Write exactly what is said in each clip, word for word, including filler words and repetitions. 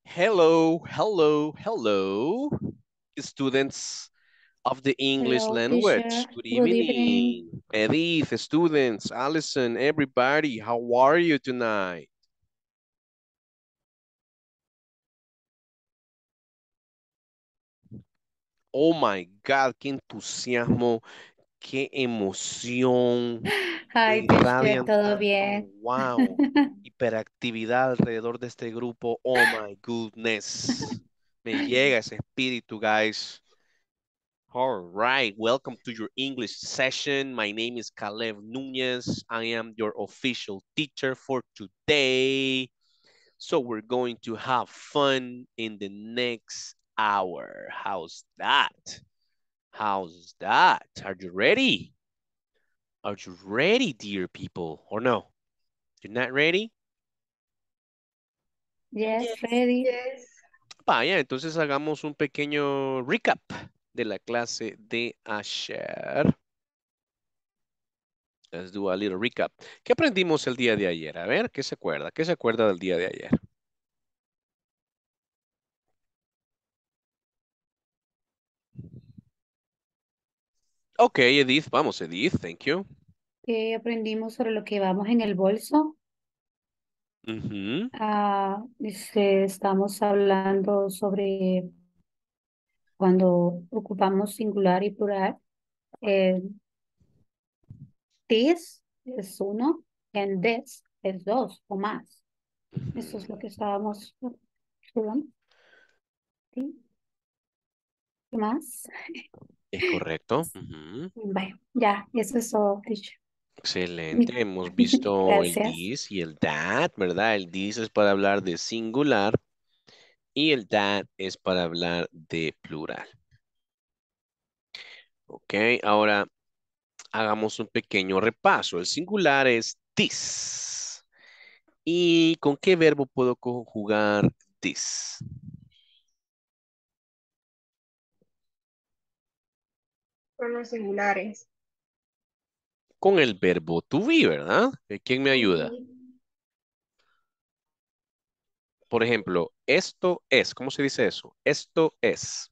Hello, hello, hello, students of the English Hello, teacher. language. Good Good evening. evening. Edith, students, Allison, everybody, how are you tonight? Oh my God, qué entusiasmo, qué emoción, me Hi, teacher. irradian ¿Todo tanto, bien? wow, hiperactividad alrededor de este grupo, oh my goodness. Me llega ese espíritu, guys. All right, welcome to your English session. My name is Caleb Nunez. I am your official teacher for today. So we're going to have fun in the next hour. How's that? How's that? Are you ready? Are you ready, dear people? Or no? You're not ready? Yes, ready. Vaya, entonces hagamos un pequeño recap de la clase de ayer. Let's do a little recap. ¿Qué aprendimos el día de ayer? A ver, ¿qué se acuerda? ¿Qué se acuerda del día de ayer? Ok, Edith, vamos, Edith, thank you. ¿Qué aprendimos sobre lo que vamos en el bolso? Ujú, Ah, este, estamos hablando sobre cuando ocupamos singular y plural. Eh, this es uno, and this es dos o más. Eso es lo ujú. que estábamos hablando. ¿Sí? ¿Qué más? Es correcto. Ujú. Bueno, ya, eso es todo, teacher. Excelente. Hemos visto el Gracias. this y el that, ¿verdad? El this es para hablar de singular y el that es para hablar de plural. Ok, ahora hagamos un pequeño repaso. El singular es this. ¿Y con qué verbo puedo conjugar this? Con los singulares. Con el verbo to be, ¿verdad? Eh, ¿Quién me ayuda? Ujú. Por ejemplo, esto es, ¿cómo se dice eso? Esto es.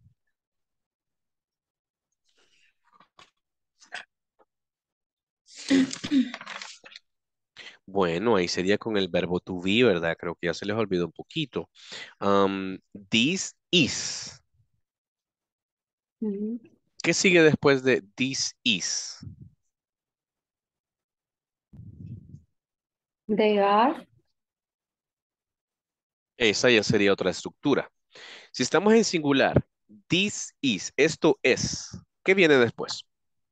Bueno, ahí sería con el verbo to be, ¿verdad? Creo que ya se les olvidó un poquito. Um, this is. Ujú. ¿Qué sigue después de this is? They are. Esa ya sería otra estructura. Si estamos en singular, this is, esto es. ¿Qué viene después?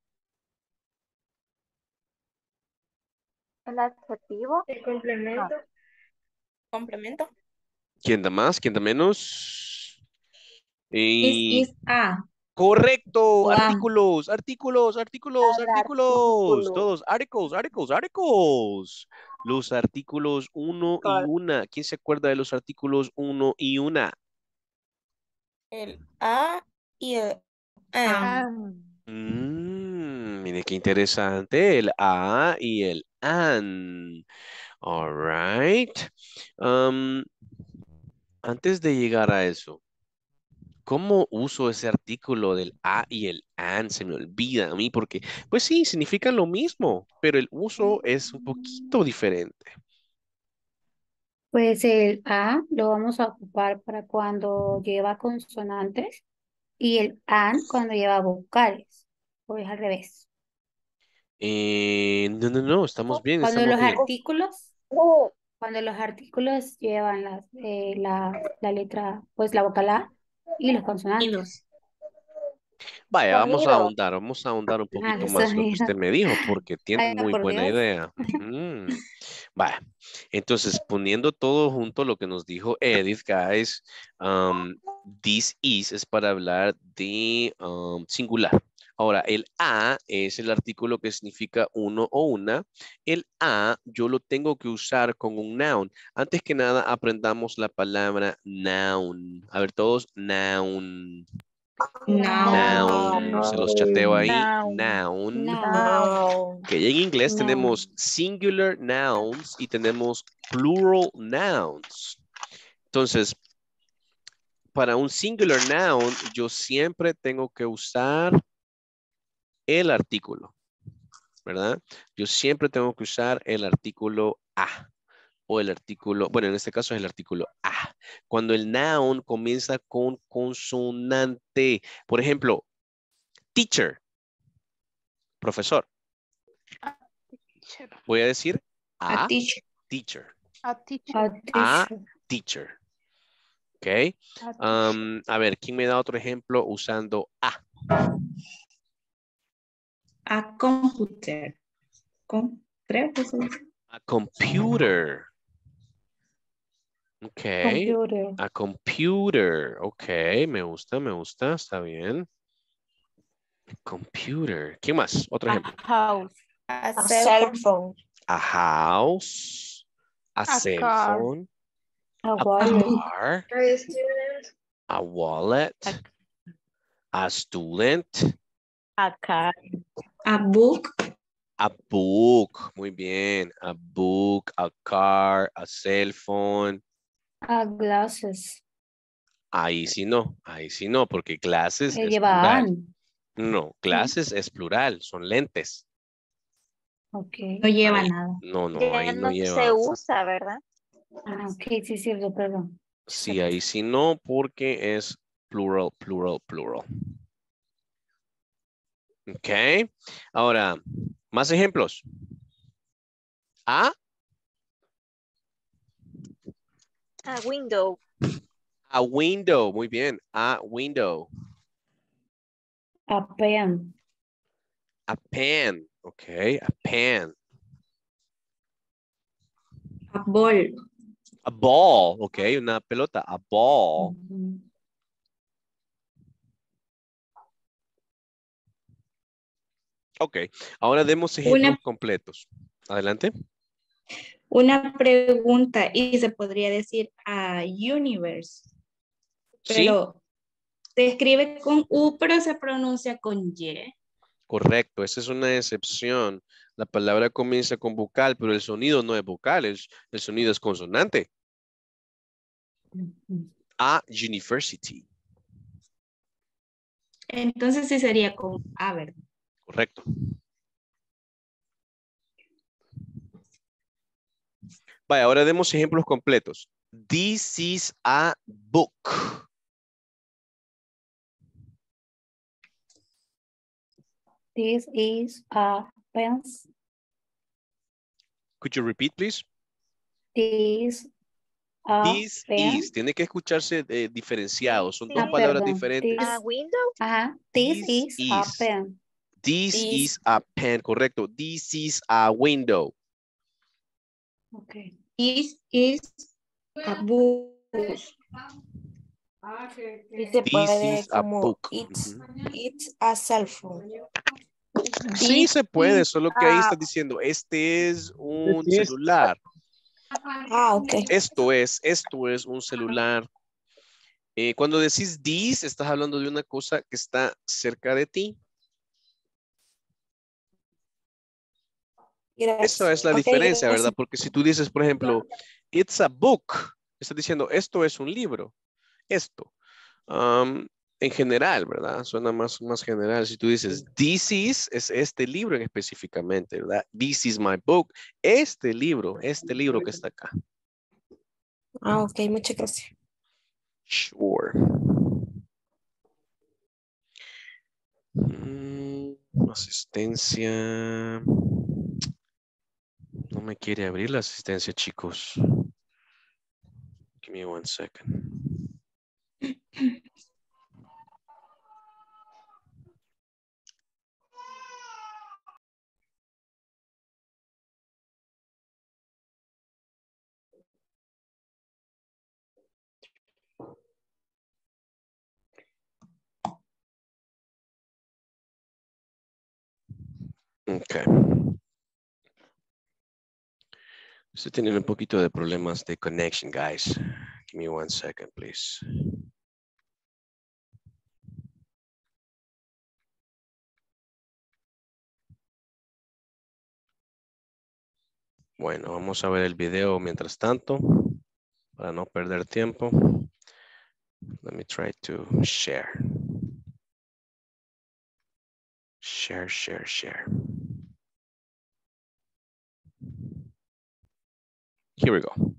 El adjetivo. El No, complemento. complemento. ¿Quién da más? ¿Quién da menos? This Y is a correcto, o am. artículos, artículos, artículos, El artículos, artículo. todos, articles, articles, articles. Los artículos uno y Con una. ¿Quién se acuerda de los artículos uno y una? El a y el am. am. Mmm, mire qué interesante, el a y el an. All right. Um, antes de llegar a eso, ¿cómo uso ese artículo del a y el an? Se me olvida a mí porque, pues sí, significan lo mismo, pero el uso es un poquito diferente. Pues el A lo vamos a ocupar para cuando lleva consonantes y el AN cuando lleva vocales. O es al revés. Eh, no, no, no, estamos bien, Cuando estamos los bien. artículos, cuando los artículos llevan la, eh, la, la letra, pues la vocal A y los Y consonantes. los Vaya, vamos a Sonido. ahondar, vamos a ahondar un Ah, poquito los más lo que sonidos. usted me dijo, porque tiene Ay, muy por buena Dios. idea. Ujú. Vaya, entonces poniendo todo junto lo que nos dijo Edith, guys, um, this is es para hablar de um, singular. Ahora, el a es el artículo que significa uno o una. El a yo lo tengo que usar con un noun. Antes que nada, aprendamos la palabra noun. A ver, todos, noun. noun. Noun, se los chateo ahí. Noun. Noun. No, Noun. Que en inglés no. tenemos singular nouns y tenemos plural nouns. Entonces, para un singular noun, yo siempre tengo que usar el artículo, ¿verdad? Yo siempre tengo que usar el artículo a o el artículo, bueno, en este caso es el artículo a. Cuando el noun comienza con consonante, por ejemplo, teacher, profesor. Voy a decir A a teacher. teacher. A teacher. A teacher. Ok. Um, a ver, ¿quién me da otro ejemplo usando a? A computer. Com creo que sí. A computer. Ok. Computer. A computer. Ok, me gusta, me gusta, está bien. Computer. ¿Quién más? Otro ejemplo. House. A A cell cell phone. phone. A house. A, A cell car. phone. A A wallet. car. A student. A wallet. A, A student. a car. A book. A book. Muy bien. A book. A car. A cell phone. A glasses. Ahí sí no. Ahí sí no, porque glasses Eh, es lleva plural. an. No, glasses es plural. Son lentes. Ok. No lleva Ahí- nada. no, no, Ya ahí no no se lleva. usa, ¿verdad? Ah, ok, sí, cierto, perdón. Sí, ahí sí no, porque es plural, plural, plural. Ok. Ahora, más ejemplos. A, A window. a window. Muy bien. A window. A pen. A pen. Ok, a pen. A ball. A ball. Ok, una pelota. A ball. Ujú. Ok, ahora demos ejemplos Una, completos. Adelante. una pregunta y se podría decir a universe, Sí, pero se escribe con U, pero se pronuncia con Y. correcto. Esa es una excepción. La palabra comienza con vocal, pero el sonido no es vocal, el, el sonido es consonante. Ujú. A university. Entonces sí sería con A, ¿verdad? Correcto. Vaya, ahora demos ejemplos completos. This is a book. This is a pen. Could you repeat, please? This a This pen. is. Tiene que escucharse eh, diferenciado. Son dos Ah, Sí. palabras perdón. diferentes. A This, window. ajá. This This is a is. pen. This This is a pen. Correcto. This is a window. Okay. is, is a book. Y se This puede is a como book. it's, Ujú. it's a cell phone. Sí This se puede, is solo que ahí a... estás diciendo, este es un celular. Ah, ok. Esto es, esto es un celular. Eh, cuando decís this, estás hablando de una cosa que está cerca de ti. Gracias. Esa es la Ok, diferencia, gracias. ¿verdad? Porque si tú dices, por ejemplo, it's a book, estás diciendo, esto es un libro. Esto. Um, en general, ¿verdad? Suena más, más general. Si tú dices, this is, es este libro en específicamente, ¿verdad? This is my book. Este libro, este libro que está acá. Ah, ok, muchas gracias. Sure. Mm, asistencia. No me quiere abrir la asistencia, chicos. Give me one second. Okay. Estoy teniendo un poquito de problemas de connection, guys. Give me one second, please. Bueno, vamos a ver el video mientras tanto, para no perder tiempo. Let me try to share. Share, share, share. Here we go.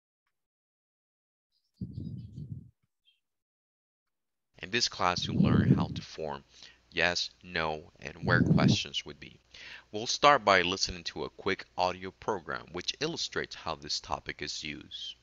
In this class, you'll learn how to form yes, no, and where questions would be. We'll start by listening to a quick audio program which illustrates how this topic is used.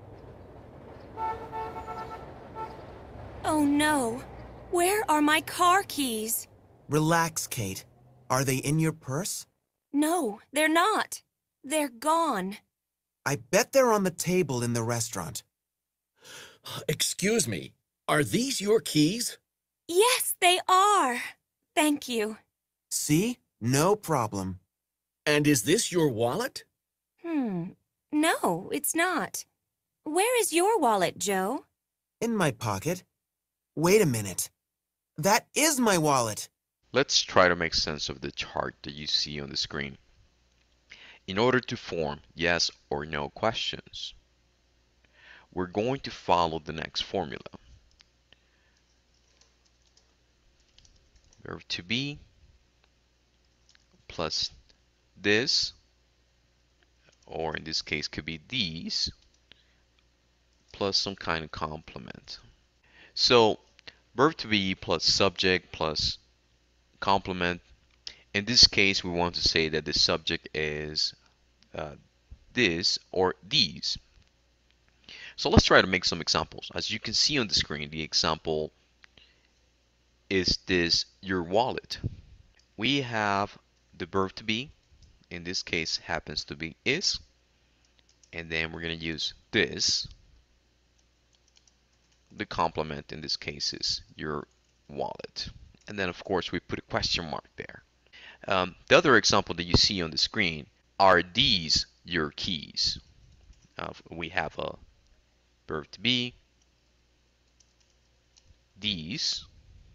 Oh no! Where are my car keys? Relax, Kate. Are they in your purse? No, they're not. They're gone. I bet they're on the table in the restaurant. Excuse me, are these your keys? Yes, they are. Thank you. See? No problem. And is this your wallet? Hmm. No, it's not. Where is your wallet, Joe? In my pocket. Wait a minute. That is my wallet. Let's try to make sense of the chart that you see on the screen. In order to form yes or no questions, we're going to follow the next formula. Verb to be plus this, or in this case could be these, plus some kind of complement. So verb to be plus subject plus complement. In this case, we want to say that the subject is uh, this or these. So let's try to make some examples. As you can see on the screen, the example is this your wallet. We have the verb to be, in this case happens to be is, and then we're going to use this. The complement in this case is your wallet. And then of course we put a question mark there. Um, the other example that you see on the screen, are these your keys? Uh, we have a verb to be, these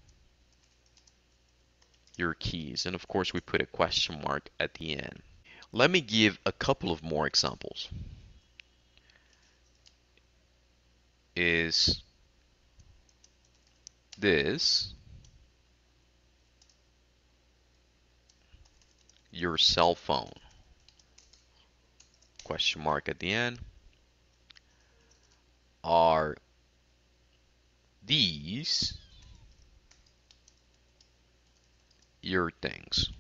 your keys, and of course we put a question mark at the end. Let me give a couple of more examples. Is this your cell phone? Question mark at the end. Are these your things?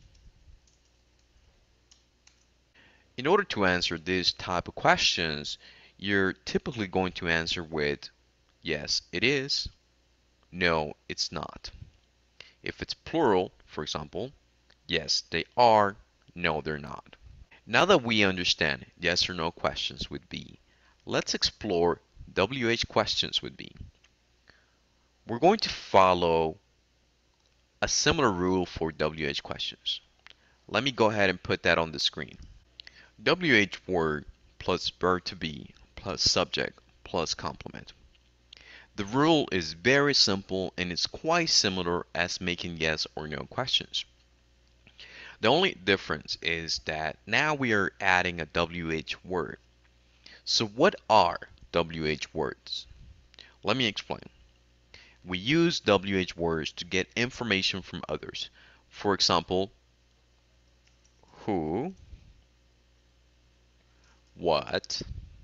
In order to answer this type of questions, you're typically going to answer with yes, it is, no, it's not. If it's plural, for example, yes, they are, no, they're not. Now that we understand yes or no questions with be, let's explore W H questions with be. We're going to follow a similar rule for W H questions. Let me go ahead and put that on the screen. W H word plus verb to be plus subject plus complement. The rule is very simple and it's quite similar as making yes or no questions. The only difference is that now we are adding a W H word. So what are W H words? Let me explain. We use W H words to get information from others. For example, who, what,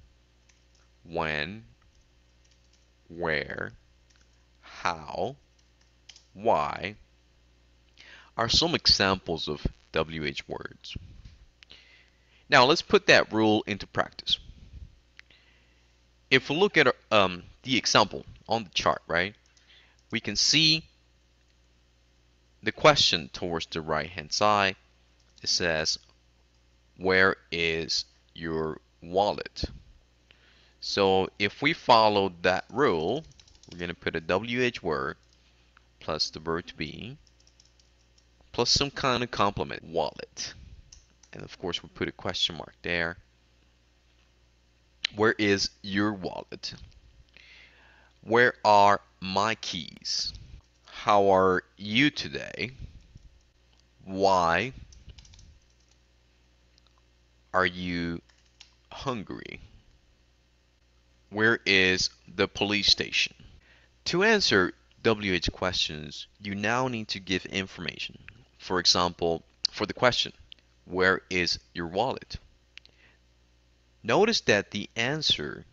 when, where, how, why are some examples of W H words. Now let's put that rule into practice. If we look at um, the example on the chart, right, we can see the question towards the right hand side. It says, where is your wallet? So if we follow that rule, we're going to put a W H word plus the verb to be plus some kind of complement, wallet. And of course we put a question mark there. Where is your wallet? Where are my keys? How are you today? Why are you hungry? Where is the police station? To answer W H questions, you now need to give information. For example, for the question, where is your wallet? Notice that the answer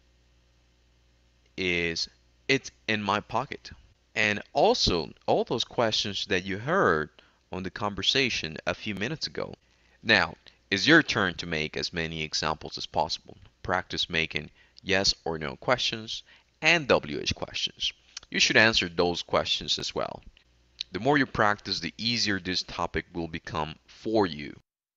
is, it's in my pocket. And also, all those questions that you heard on the conversation a few minutes ago. Now, it's your turn to make as many examples as possible. Practice making yes or no questions and W H questions. You should answer those questions as well. The more you practice, the easier this topic will become for you.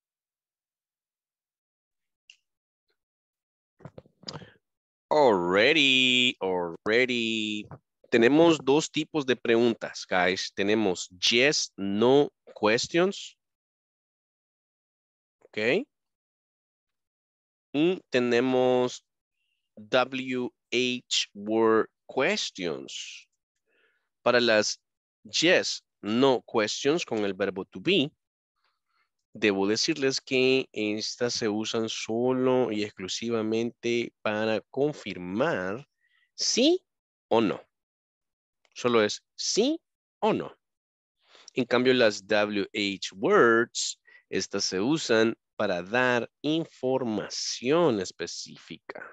Already, already. Tenemos dos tipos de preguntas, guys. Tenemos yes, no questions. Ok. Y tenemos W H word questions. Para las yes, no questions con el verbo to be, debo decirles que estas se usan solo y exclusivamente para confirmar sí o no. Solo es sí o no. En cambio, las W H words, estas se usan para dar información específica.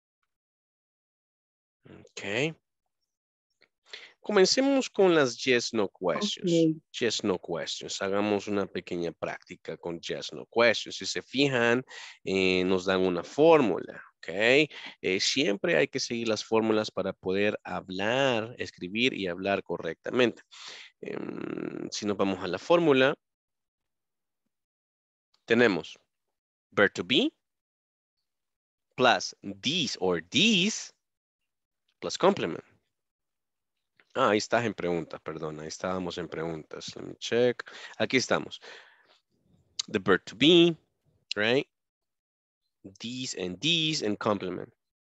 Ok. Comencemos con las yes, no questions. Ok. Yes, no questions. Hagamos una pequeña práctica con yes, no questions. Si se fijan, eh, nos dan una fórmula. Ok. Eh, siempre hay que seguir las fórmulas para poder hablar, escribir y hablar correctamente. Eh, si nos vamos a la fórmula, tenemos verb to be plus these or these plus complement. Ah, ahí estás en preguntas, perdón. Ahí estábamos en preguntas. Let me check. Aquí estamos. The verb to be, right? These and these and complement.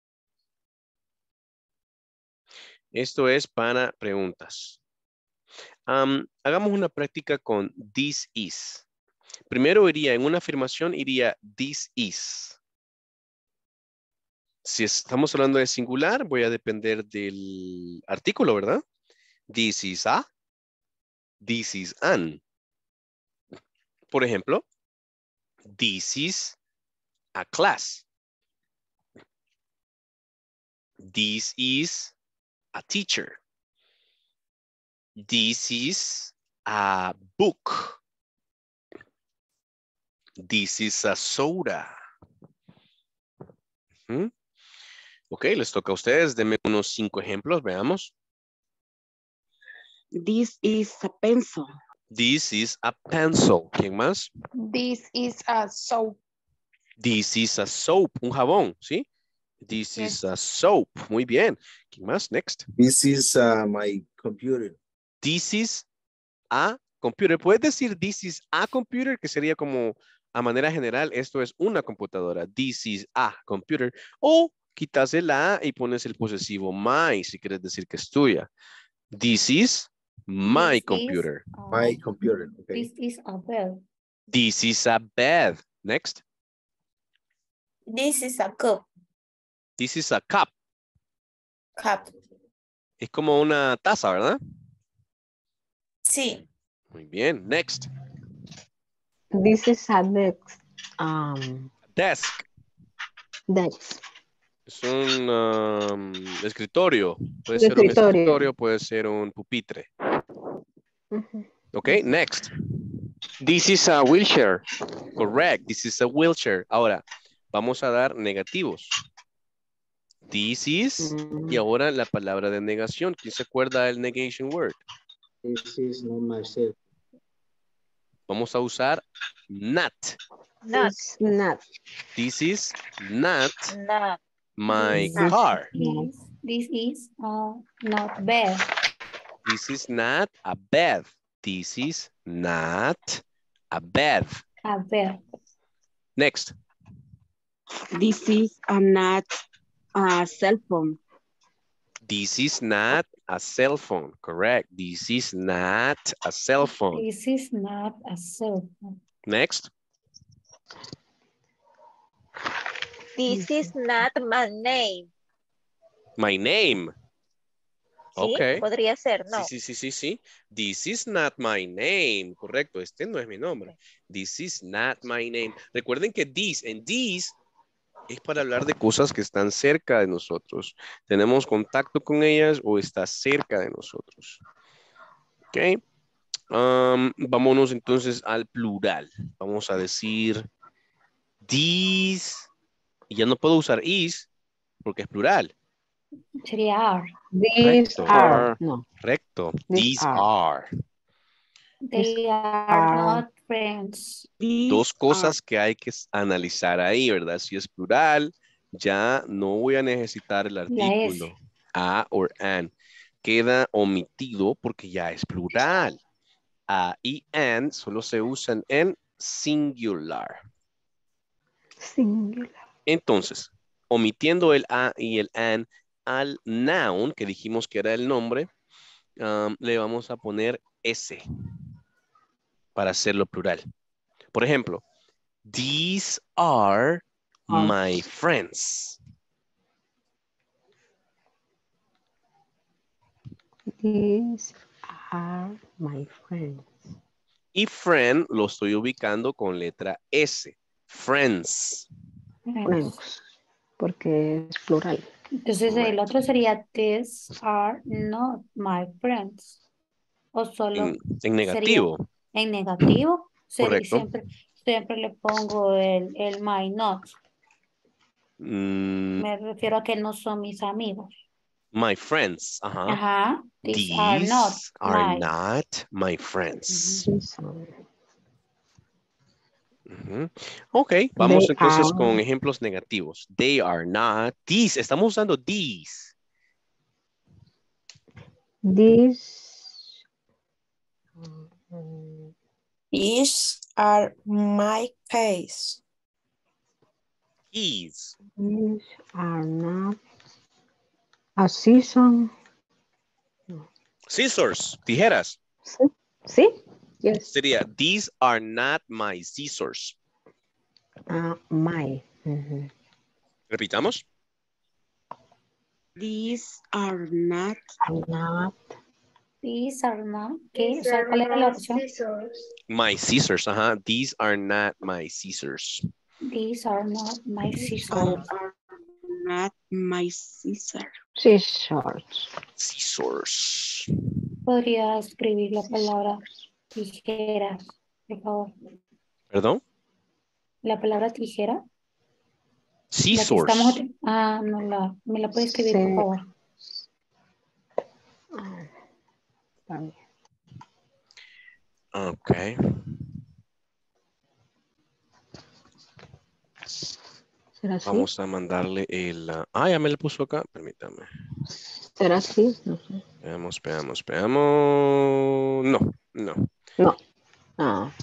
Esto es para preguntas. Um, hagamos una práctica con this is. Primero iría en una afirmación, iría this is. Si estamos hablando de singular, voy a depender del artículo, ¿verdad? This is a. This is an. Por ejemplo, this is a class. This is a teacher. This is a book. This is a soda. ¿Mm? Ok, les toca a ustedes. Denme unos cinco ejemplos, veamos. This is a pencil. This is a pencil. ¿Quién más? This is a soap. This is a soap. Un jabón, ¿sí? This Yes. is a soap. Muy bien. ¿Quién más? Next. This is uh, my computer. This is a computer. ¿Puedes decir this is a computer? Que sería como a manera general, esto es una computadora. This is a computer. O quitas el a y pones el posesivo my si quieres decir que es tuya. This is my This is, computer. uh, My computer. Okay. This is a bed. This is a bed. Next. This is a cup. This is a cup. Cup. Es como una taza, ¿verdad? Sí. Muy bien. Next. This is a desk. Um, Desk. desk. Es un um, escritorio. Puede ser un Escritorio. escritorio, puede ser un pupitre. Ujú. Ok, next. This is a wheelchair. Correct. This is a wheelchair. Ahora, vamos a dar negativos. This is, y ahora la palabra de negación. ¿Quién se acuerda del negation word? This is not myself. Vamos a usar not. Not. Not. This is not Not. my This car. is, this is uh, not bed. This is not a bed. This is not a bed. A bed. Next. This is a not a cell phone. This is not a cell phone. Correct. This is not a cell phone. This is not a cell phone. Next. This is not my name. My name. Ok. podría ser, Sí, no. sí, sí, sí, sí. This is not my name. Correcto, este no es mi nombre. This is not my name. Recuerden que this en this es para hablar de cosas que están cerca de nosotros. Tenemos contacto con ellas o está cerca de nosotros. Ok. Um, vámonos entonces al plural. Vamos a decir these. Y ya no puedo usar is porque es plural. Sería are. These Correcto. are. No. Correcto. These These are. are. They are are- not friends. Dos cosas que hay que s- analizar ahí, ¿verdad? Si es plural, ya no voy a necesitar el La artículo S. a o an. Queda omitido porque ya es plural. A y an solo se usan en singular. Singular. Entonces, omitiendo el a y el an al noun, que dijimos que era el nombre, um, le vamos a poner s para hacerlo plural. Por ejemplo, these are my friends. These are my friends. Y friend lo estoy ubicando con letra S. Friends. Friends. Porque es plural. Entonces el Correcto. otro sería these are not my friends. O solo En, en sería negativo. en negativo. Sería, Correcto. siempre, siempre le pongo el, el my not. Mm, Me refiero a que no son mis amigos. my friends. Ajá. Ajá. These are not These are my. not my friends. These are. Ujú. Ok, vamos They entonces are. con ejemplos negativos. They are not. These, estamos usando these. These. These are my keys. Keys. These are not a season. Scissors. Tijeras. Sí. ¿Sí? Yes. Sería, these are not my scissors. Uh, my. Mhm. Repitamos. These are not. Are not. These are not. ¿Qué? O sea, ¿cuál era la opción? My scissors. Ajá. These are not my scissors. These are not my These scissors. are not my scissors. Scissors. Scissors. Podría escribir la palabra tijeras, por favor. ¿Perdón? La palabra tijera. La que Scissors. estamos. Ah, no la. ¿Me la puede escribir, por Sí. favor? Ah, está bien. Ok. ¿Será así? Vamos a mandarle el... uh, Ah, ya me le puso acá. Permítame. ¿Será así? No sé. Veamos, veamos, veamos. No, no. No. Ah.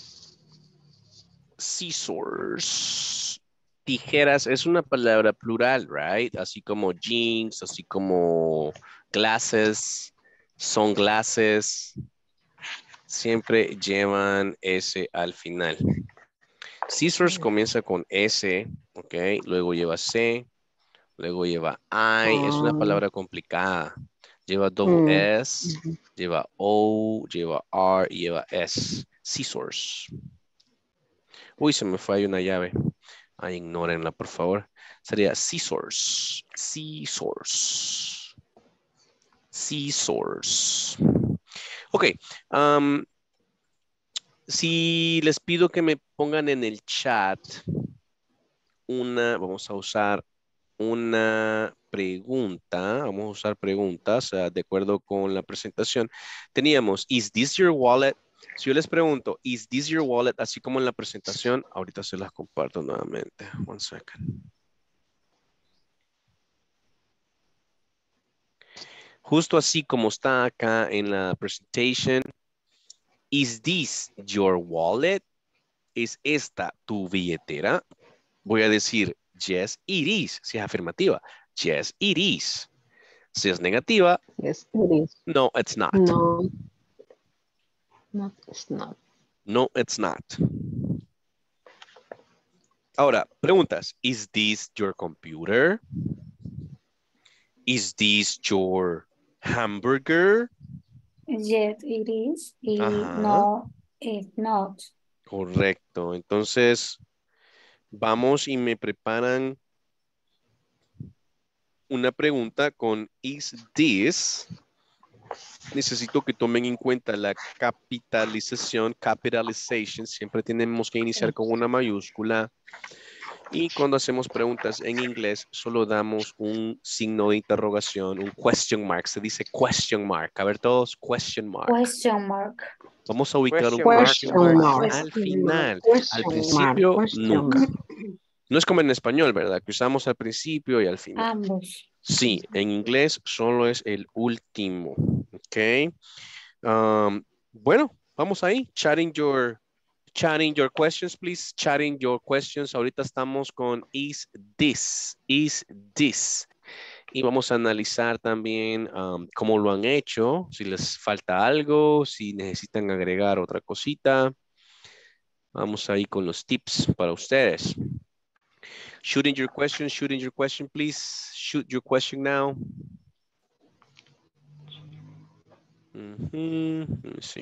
Scissors. Tijeras es una palabra plural, right? Así como jeans, así como glasses, sunglasses. Siempre llevan S al final. Scissors comienza con S, ok. Luego lleva C, luego lleva I. Es una Ah. palabra complicada. Lleva double Mm. S, lleva O, lleva R y lleva S. Scissors. Uy, se me fue ahí una llave. Ay, ignórenla, por favor. Sería scissors. Scissors. Scissors. Ok. Um, si les pido que me pongan en el chat una, vamos a usar una pregunta. Vamos a usar preguntas uh, de acuerdo con la presentación. Teníamos, is this your wallet? Si yo les pregunto, is this your wallet? Así como en la presentación, ahorita se las comparto nuevamente. One second. Justo así como está acá en la presentation, is this your wallet? ¿Es esta tu billetera? Voy a decir, yes, it is. Si es afirmativa, yes, it is. Si es negativa, Yes, it is. no, it's not. No. No, it's not. No, it's not. Ahora, preguntas. Is this your computer? Is this your Hamburger. Yes, it is. Y Ajá. no, it's not. Correcto. Entonces, vamos y me preparan una pregunta con is this. Necesito que tomen en cuenta la capitalización, capitalization. Siempre tenemos que iniciar con una mayúscula. Y cuando hacemos preguntas en inglés, solo damos un signo de interrogación, un question mark. Se dice question mark. A ver todos, question mark. Question mark. Vamos a ubicar un Question question mark mark. al final. Al Question principio, mark. Question nunca. mark. No es como en español, ¿verdad? Que usamos al principio y al final. Ambos. Sí, en inglés solo es el último. Ok. Um, bueno, vamos ahí. Chatting your, chatting your questions, please. Chatting your questions. Ahorita estamos con is this, is this. Y vamos a analizar también um, cómo lo han hecho, si les falta algo, si necesitan agregar otra cosita. Vamos ahí con los tips para ustedes. Shooting your question, shooting your question, please. Shoot your question now. Mm-hmm. Let me see.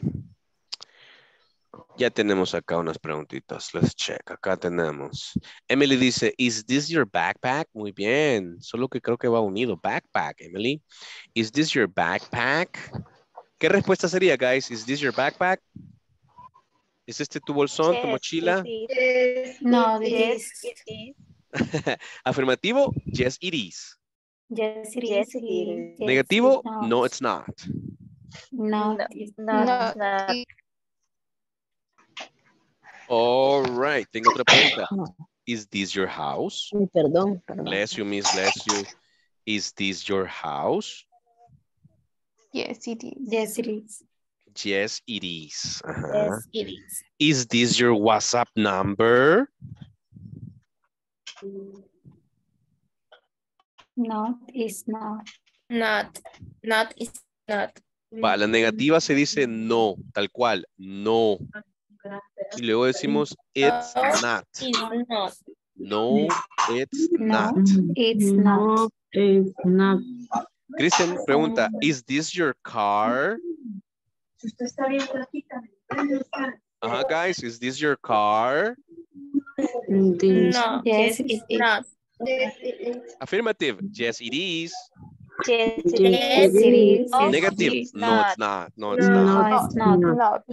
Ya tenemos acá unas preguntitas. Let's check. Acá tenemos. Emily dice, is this your backpack? Muy bien. Solo que creo que va unido. Backpack, Emily. Is this your backpack? ¿Qué respuesta sería, guys? Is this your backpack? ¿Es este tu bolsón, tu Yes, mochila? it is. No, it Yes, is. it is. Afirmativo, yes, it is. Yes, it Yes, is. it is. Yes, it Negativo, not. no, it's not. No, No, it's no, not. not. All right. Tengo otra pregunta. No. Is this your house? Ay, perdón, perdón. Bless you, miss, bless you. Is this your house? Yes, it is. Yes, it is. Yes, it is. Ajá. Yes, it is. Is this your WhatsApp number? Not, it's not. Not. Not is not. Va, la negativa se dice no, tal cual, no. Y luego decimos it's No, not. it's not. No, it's No, not. it's not. It's not. Cristian pregunta, is this your car? Ajá, guys, is this your car? This. No, Yes, yes, it it's is. not. Affirmative, yes, it is. Yes, it Yes, is. it is. Oh, Yes, Negative, it is. no, it's not. No, it's not. No, it's not. Not.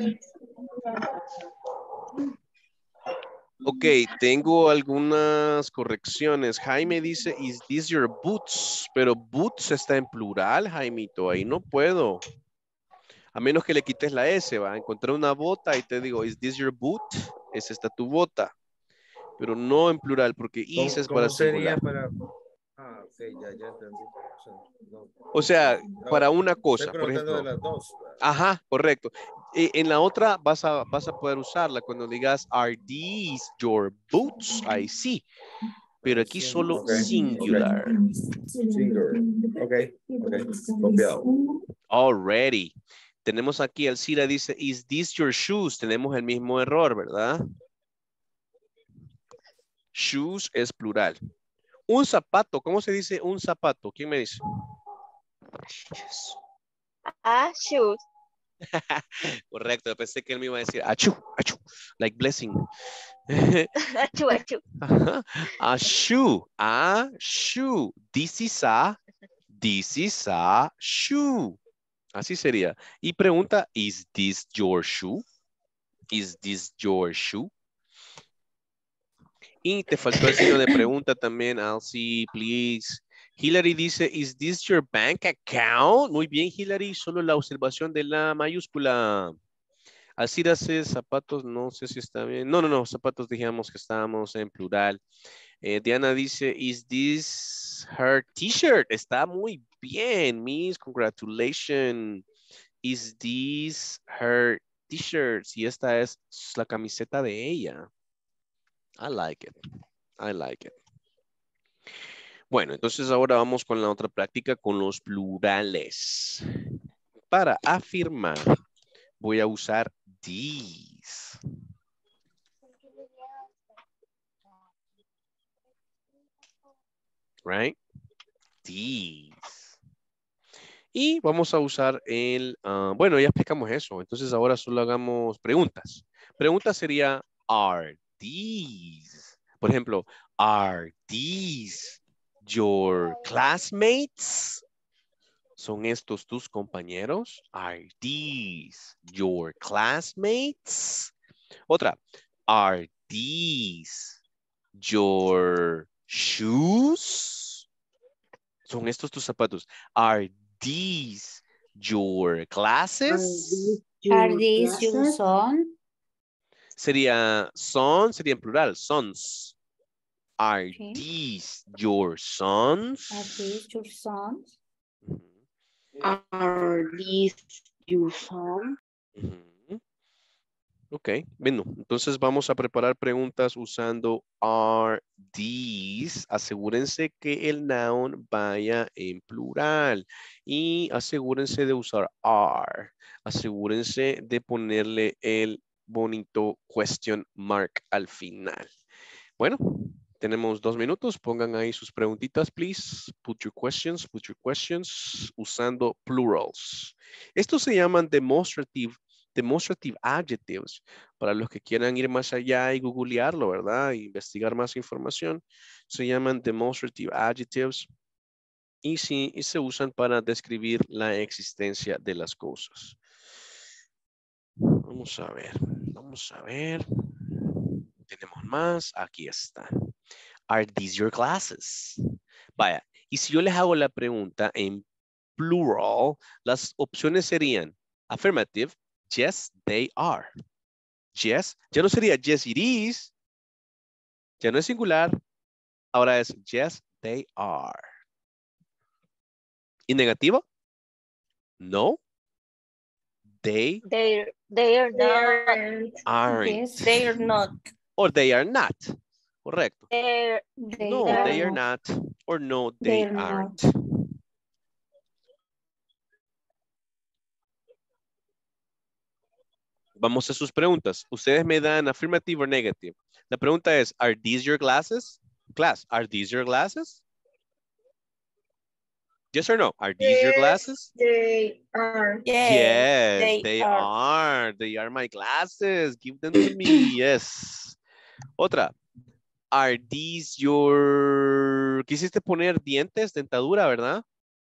Ok, tengo algunas correcciones. Jaime dice, is this your boots? Pero boots está en plural, Jaimito. Ahí no puedo. A menos que le quites la S, va. Encontré una bota y te digo, is this your boot? Es esta tu bota. Pero no en plural, porque is es para singular. para... Ah, ok, ya, ya entendí. O sea, no. O sea, para una cosa, Estoy por preguntando ejemplo. de las dos. Ajá, correcto. Eh, en la otra vas a, vas a poder usarla cuando digas, are these your boots? Ahí sí. Pero aquí solo Okay, singular. Singular. Ok, ok. Copiado. Already. Tenemos aquí, Alcira dice, is this your shoes? Tenemos el mismo error, ¿verdad? Shoes es plural. Un zapato, ¿cómo se dice un zapato? ¿Quién me dice? Ah, shoes. Correcto, pensé que él me iba a decir achú, achú, like blessing. Achú, achú. A shoe, a shoe. This is a, this is a shoe. Así sería. Y pregunta, is this your shoe? Is this your shoe? Y te faltó el signo de pregunta también, Alcy, please. Hillary dice, is this your bank account? Muy bien, Hillary, solo la observación de la mayúscula. Alcira hace zapatos, no sé si está bien. No, no, no, zapatos dijimos que estábamos en plural. Eh, Diana dice, is this her t-shirt? Está muy bien, Miss, congratulations. Is this her t-shirt? Si esta es la camiseta de ella. I like it. I like it. Bueno, entonces ahora vamos con la otra práctica con los plurales. Para afirmar, voy a usar these. Right? These. Y vamos a usar el, ah, bueno, ya explicamos eso. Entonces ahora solo hagamos preguntas. Pregunta sería, are these? Por ejemplo, are these your classmates? ¿Son estos tus compañeros? Are these your classmates? Otra, are these your shoes? ¿Son estos tus zapatos? Are these your glasses? Are these your son? Sería son, sería en plural, sons. Are Okay. these your sons? Are these your sons? Are these your son? Ujú. Ok, bueno, entonces vamos a preparar preguntas usando are these. Asegúrense que el noun vaya en plural y asegúrense de usar are. Asegúrense de ponerle el bonito question mark al final. Bueno, tenemos dos minutos. Pongan ahí sus preguntitas, please. Put your questions, put your questions usando plurals. Estos se llaman demonstrative demonstrative adjectives, para los que quieran ir más allá y googlearlo, ¿verdad? E investigar más información, se llaman demonstrative adjectives y, sí, y se usan para describir la existencia de las cosas. Vamos a ver, vamos a ver. Tenemos más, aquí está. Are these your glasses? Vaya, y si yo les hago la pregunta en plural, las opciones serían affirmative, yes, they are. Yes, ya no sería yes, it is. Ya no es singular. Ahora es yes, they are. ¿Y negativo? No. They They they are not. aren't. Yes. They are not. Or they are not. Correcto. They're, They No, are they are not. not. Or no, they They're aren't. not. Vamos a sus preguntas. Ustedes me dan affirmative or negative. La pregunta es, are these your glasses? Class, are these your glasses? Yes or no? Are these your glasses? They are. Yes, they they are. are. They are my glasses. Give them to me. Yes. Otra. Are these your... Quisiste poner dientes, dentadura, ¿verdad?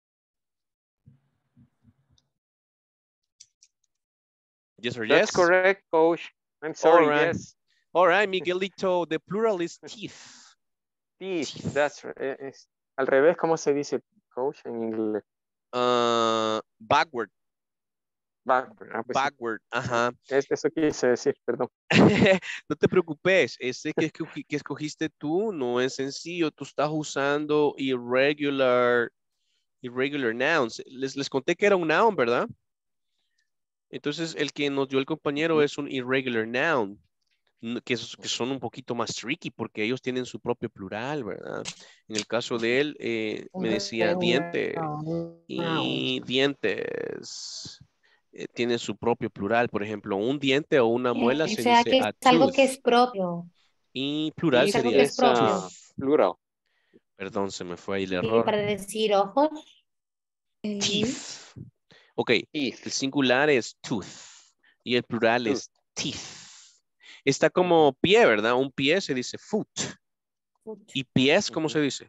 Yes or That's yes? correct, coach. I'm sorry, All right. yes. All right, Miguelito. The plural is teeth. Teeth, that's right. Eh, es- al revés, ¿cómo se dice, coach, en inglés? Uh, backward. Backward. Ah, pues sí. Backward. Ajá. Es- Eso quise decir, perdón. No te preocupes, ese que, escogi- que escogiste tú no es sencillo. Tú estás usando irregular, irregular nouns. Les, les conté que era un noun, ¿verdad? Entonces, el que nos dio el compañero es un irregular noun, n- que, es- que son un poquito más tricky porque ellos tienen su propio plural, ¿verdad? En el caso de él, eh, me decía diente y dientes. eh, tiene su propio plural. Por ejemplo, un diente o una muela O se sea dice que es a algo tooth. que es propio. Y plural Es algo sería que es Es ah, propio. plural. Perdón, se me fue ahí el Y error. para decir ojos, Teeth. Ok, Teeth. el singular es tooth y el plural Tooth. es teeth. Está como pie, ¿verdad? Un pie se dice foot. ¿Y pies cómo se dice?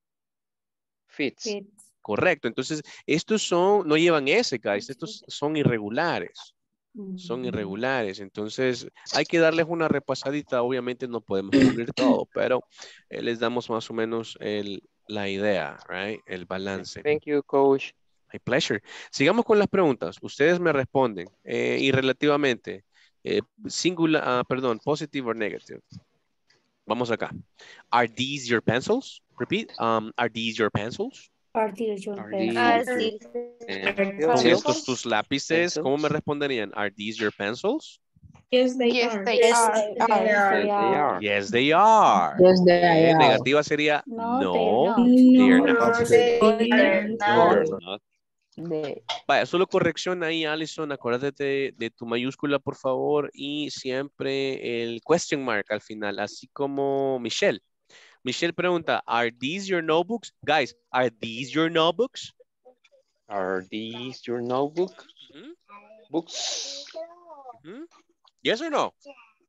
Fits. feet. Correcto. Entonces, estos son, no llevan S, guys. Estos son irregulares. Son Ujú. irregulares. Entonces, hay que darles una repasadita. Obviamente no podemos cubrir todo, pero eh, les damos más o menos el, la idea, right? El balance. Thank you, coach. My pleasure. Sigamos con las preguntas. Ustedes me responden. Eh, y relativamente, eh, singular, ah, perdón, positive or negative. Vamos acá. Are these your pencils? Repeat. Um, are these your pencils? Are these your Are pencils? these Are your these Con pencils? estos tus lápices, ¿cómo me responderían? Are these your pencils? Yes, they Yes, are. they Yes, are. they They are. are. They Yes, they are. are. Yes, they are. Yes, they Eh, are. negativa sería No, they're no, not. they are No, not. they No, they're aren't. No, not. they're not. They, Vaya, solo corrección ahí, Alison. Acuérdate de, de tu mayúscula, por favor. Y siempre el question mark al final, así como Michelle. Michelle pregunta, ¿Are these your notebooks? Guys, ¿are these your notebooks? Are these your notebook? Ujú, Books? ujú. Yes or no?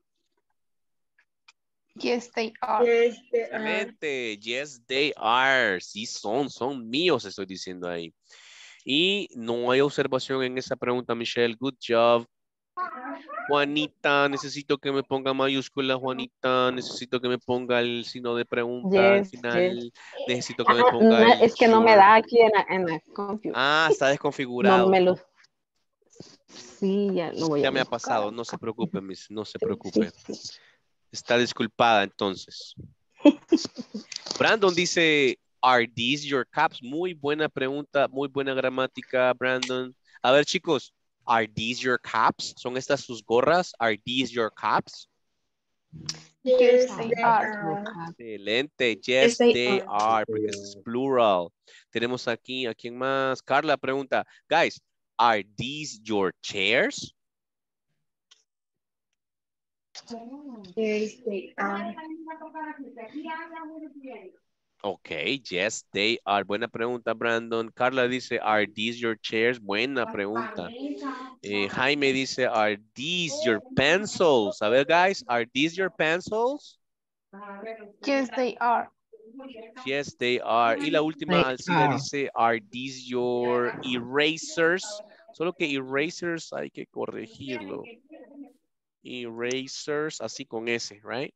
Yes, they are. Yes, they are. Excelente. Yes, they are. Sí son, son míos, estoy diciendo ahí. Y no hay observación en esa pregunta, Michelle. Good job. Juanita, necesito que me ponga mayúscula, Juanita. Necesito que me ponga el signo de pregunta al Yes, yes. final. Necesito que me Ah, ponga no, el es que no me short. da aquí en la, en la compu. Ah, está No desconfigurado. me lo. Sí, ya lo voy Ya a me ha buscar. pasado, no se preocupe, Miss, no se Sí, preocupe. sí, sí. Está disculpada entonces. Brandon dice, are these your caps? Muy buena pregunta, muy buena gramática, Brandon. A ver, chicos, are these your caps? ¿Son estas sus gorras? Are these your caps? Yes, Ah, they yes, are. your cap. Excelente. Yes, Yes, they they are. are, porque es plural. Tenemos aquí, ¿a quién más? Carla pregunta, guys, are these your chairs? Yes, they are. Ok, yes, they are. Buena pregunta, Brandon. Carla dice, are these your chairs? Buena pregunta. Eh, Jaime dice, are these your pencils? A ver, guys, are these your pencils? Yes, they are. Yes, they are. Y la última, They Alcila are. dice, are these your erasers? Solo que erasers hay que corregirlo. Erasers, así con S, right?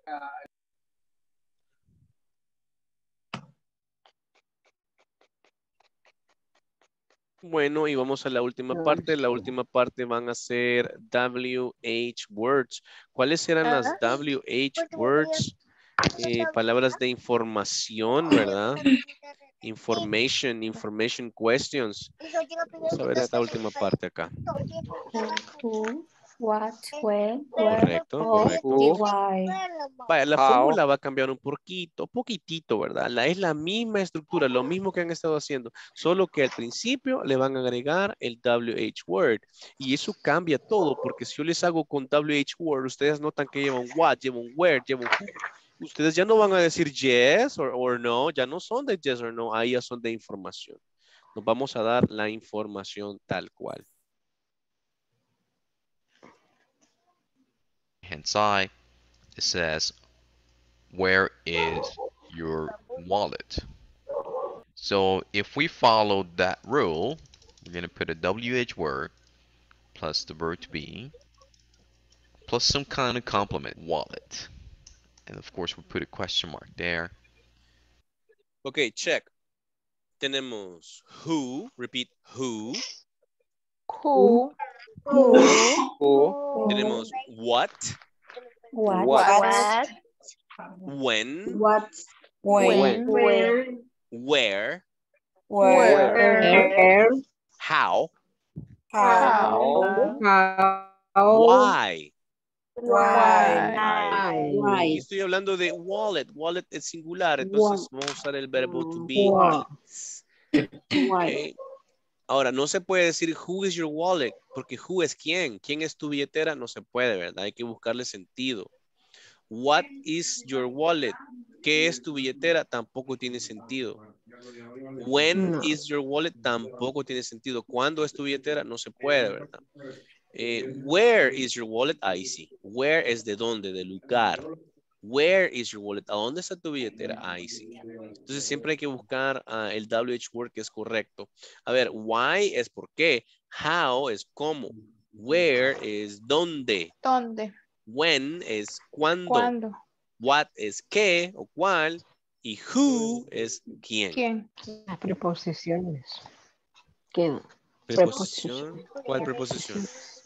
Bueno, y vamos a la última parte. La última parte van a ser W H words. ¿Cuáles eran las W H words? Eh, palabras de información, ¿verdad? Information, information questions. Vamos a ver esta última parte acá. Who, what, when, where, Correcto, how, correcto. y why. Vaya, la How. fórmula va a cambiar un poquito, poquitito, ¿verdad? La, es la misma estructura, lo mismo que han estado haciendo, solo que al principio le van a agregar el W H word. Y eso cambia todo, porque si yo les hago con W H word, ustedes notan que llevan what, llevan where, llevan who. Ustedes ya no van a decir yes or, or no, ya no son de yes or no, ahí ya son de información. Nos vamos a dar la información tal cual. Hand side, it says, where is your wallet? So if we follow that rule, we're going to put a W H word plus the verb to be plus some kind of complement, wallet. And of course, we put a question mark there. Ok, check. Tenemos who, repeat who. Who? Who? Tenemos what, What, What? when, What? When? Where? where, Where? Where? how, How? How? why. Why? Y estoy hablando de wallet. Wallet es singular, entonces vamos a usar el verbo to be. Why? Okay. Ahora, no se puede decir who is your wallet, porque who es quién. ¿Quién es tu billetera? No se puede, ¿verdad? Hay que buscarle sentido. What is your wallet? ¿Qué es tu billetera? Tampoco tiene sentido. When No. is your wallet? Tampoco tiene sentido. ¿Cuándo es tu billetera? No se puede, ¿verdad? Eh, where is your wallet? Ahí sí. Where es de dónde, de lugar. Where is your wallet? ¿A dónde está tu billetera? Ahí sí. Entonces siempre hay que buscar uh, el W H word que es correcto. A ver, why es por qué. How es cómo. Where es dónde. ¿Dónde? When es cuándo. ¿Cuándo? What es qué o cuál. Y who es quién. ¿Quién? Las preposiciones. ¿Quién? Preposición. ¿Cuál preposición?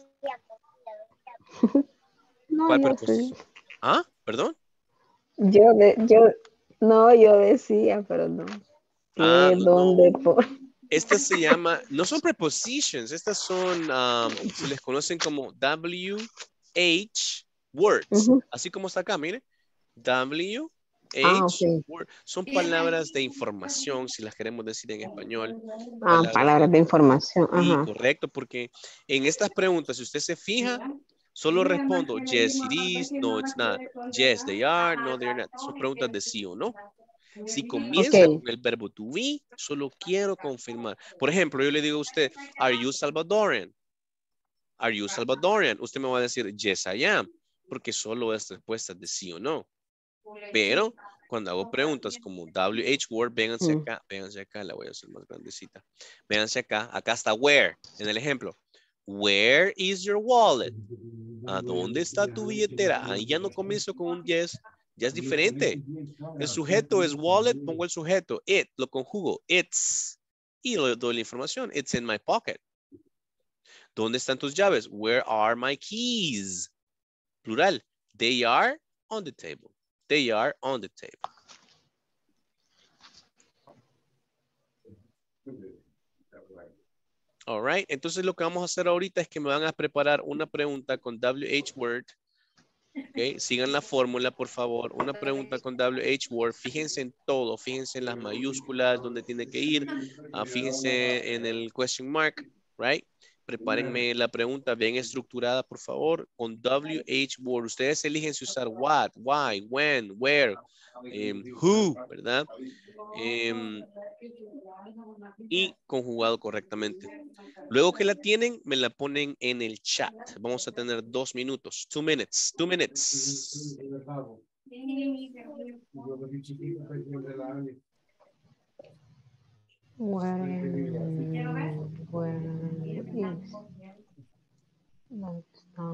No, ¿Cuál yo preposición? sí. ¿Ah? ¿Perdón? Yo, de, yo, no, yo decía, pero no. Ah, ¿Qué? no, ¿Dónde? no. Por... Estas se llama, no son prepositions, estas son, um, se les conocen como W H words. Uh-huh. Así como está acá, mire. W H ah, okay. word. Son palabras de información, si las queremos decir en español. Ah, palabras, palabras de, de información. Sí, ajá. correcto, porque en estas preguntas, si usted se fija, solo respondo yes it is, no it's not. Yes they are, no they're not. Son preguntas de sí o no. Si comienza Ok. con el verbo to be, solo quiero confirmar. Por ejemplo, yo le digo a usted, are you Salvadorian? Are you Salvadorian? Usted me va a decir, yes, I am. Porque solo es respuesta de sí o no. Pero cuando hago preguntas como W H word, vénganse Mm. acá, vénganse acá, la voy a hacer más grandecita. Vénganse acá, acá está where, en el ejemplo. Where is your wallet? ¿A dónde está tu billetera? Ahí ya no comienzo con un yes, ya es diferente. El sujeto es wallet, pongo el sujeto, it, lo conjugo, it's, y le doy la información, it's in my pocket. ¿Dónde están tus llaves? Where are my keys? Plural, they are on the table. They are on the table. All right. Entonces lo que vamos a hacer ahorita es que me van a preparar una pregunta con W H word. Okay. Sigan la fórmula, por favor. Una pregunta con W H word. Fíjense en todo. Fíjense en las mayúsculas, donde tiene que ir. Uh, fíjense en el question mark, right? Prepárenme la pregunta bien estructurada, por favor, con W H word. Ustedes eligen si usar what, why, when, where, um, who, ¿verdad? Um, y conjugado correctamente. Luego que la tienen, me la ponen en el chat. Vamos a tener dos minutos. Two minutes. Two minutes. Where, where is that,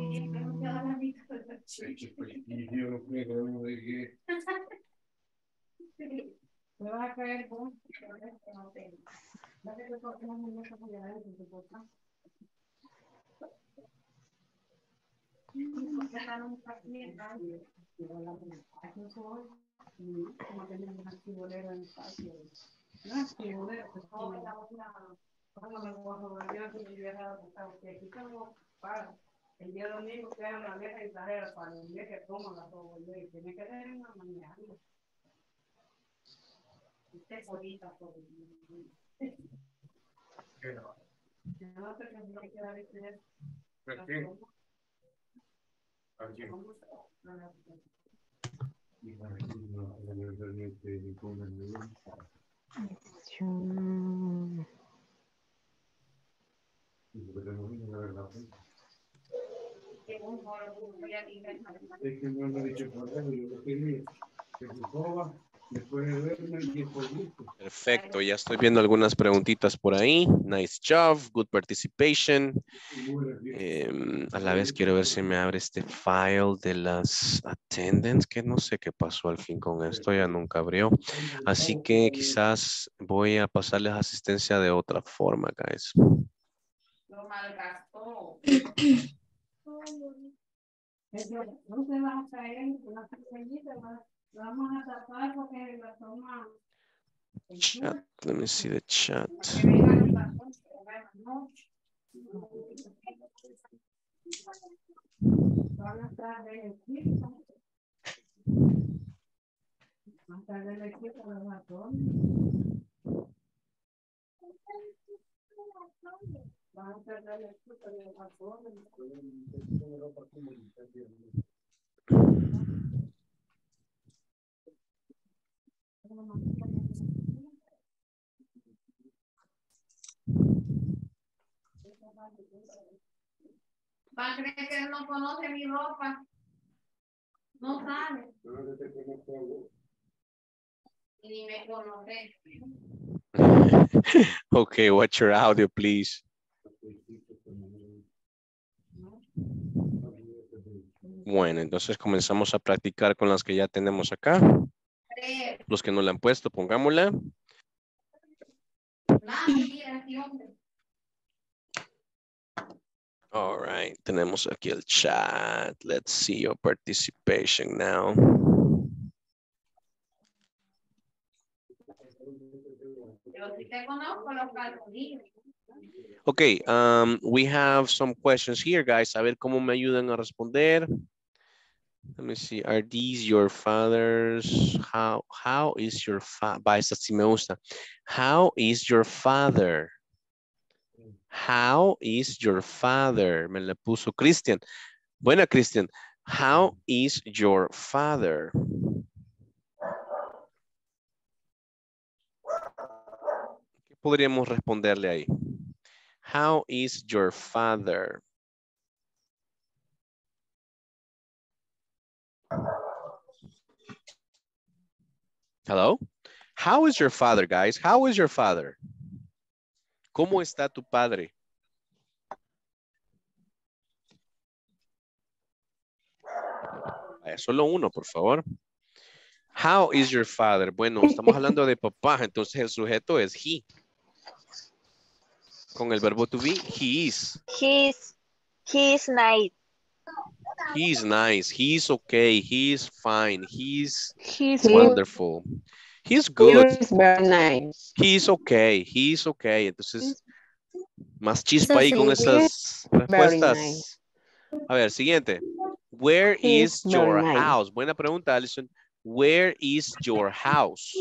um, Perfecto, ya estoy viendo algunas preguntitas por ahí. Nice job, good participation. Eh, a la vez quiero ver si me abre este file de las attendance, que no sé qué pasó al fin con esto, ya nunca abrió. Así que quizás voy a pasarles asistencia de otra forma, guys. Lo malgastó. No se va a caer una pequeñita, vamos a tapar porque la toma. Chat, let me see the chat. Van a estar de equipo. Van a estar de equipo los ratones. Van a estar de equipo los ratones. Va a creer que él no conoce mi ropa. No sabe. Y ni me conoce. Okay, watch your audio, please. Bueno, entonces comenzamos a practicar con las que ya tenemos acá. Los que no la han puesto, pongámosla. All right, tenemos aquí el chat. Let's see your participation now. Okay, um, we have some questions here, guys. A ver cómo me ayudan a responder. Let me see. Are these your fathers? How how is your father? Va, esta sí me gusta. How is your father? How is your father? Me la puso Christian. Buena, Christian. How is your father? podríamos responderle ahí? How is your father? Hello? How is your father, guys? How is your father? ¿Cómo está tu padre? Vaya, solo uno, por favor. How is your father? Bueno, estamos hablando de papá, entonces el sujeto es he. Con el verbo to be, he is. He's he's nice. He's nice. He's okay. He's fine. He's He's wonderful. He's good. He's very nice. He's okay. He's okay. Entonces, más chispa Eso ahí con sí. esas Very respuestas. nice. A ver, siguiente. Where He's is your very nice. house? Buena pregunta, Alison. Where is your house?